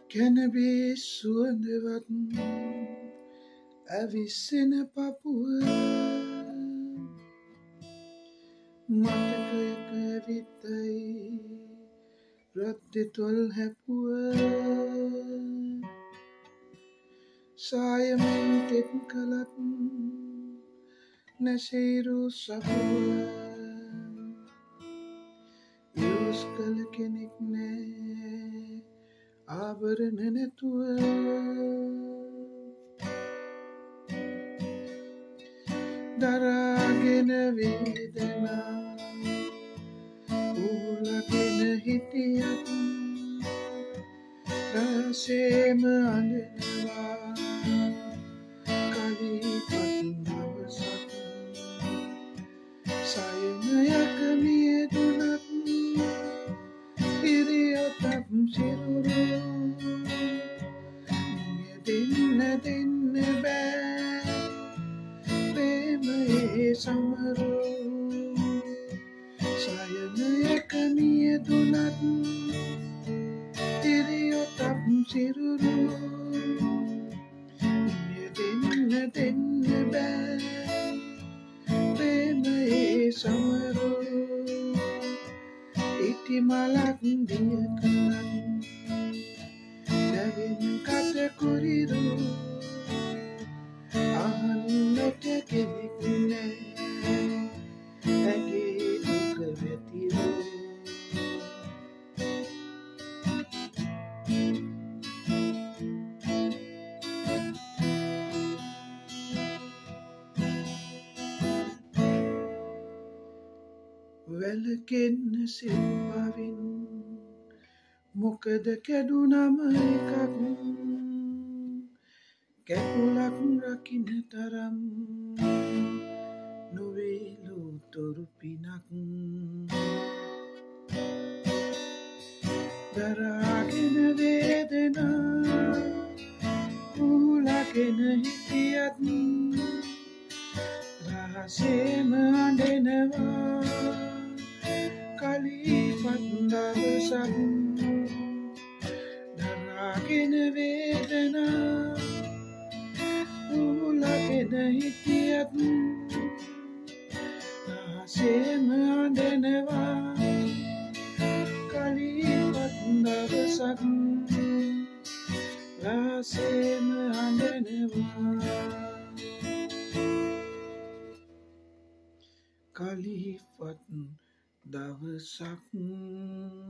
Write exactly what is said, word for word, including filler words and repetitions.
Cannabis suwendeවත් ඇවිස්සෙන පපුව මතකයක ඇවිත්තයි රත්දෙතොල් හැපුව සායමෙන් තෙත් කළත් නැසෙයිරු සපුව යුස් කළ කෙනෙක් නෑ ආභරණ නැතුව දරාගෙන වේදනා උලගෙන හිටියත් රසේම අඬනවා කලිපත් දවසක් සයනයක මියදුනත් ඉරියතක් සිරුරු දෙන්න දෙන්න බෑ ප්‍රේමයේ සමරු සයනයක මියදුනත් ඉරියතක් සිරුරු දෙන්න දෙන්න බෑ ප්‍රේමයේ සමරු ඉටි මලක් දිය කලක් දැවෙන කට කුරිරු අහන්නට කෙනෙක් නෑ ඇගේ දුක වැතිරු වැලකෙන්න සිල්පවින් මොකද කැඩුනම එකක් කැකුලක් රකින්න තරම් නොවේලු තොරු පිනක් දරාගෙන වේදනා උලගෙන හිටියත් රහසේම අඬනවා කලිපත් දවසක් දරාගෙන වේදනා උලගෙන හිටියත් රහසේම අඬනවා කලිපත් දවසක් රහසේම අඬනවා කලිපත් දවසක්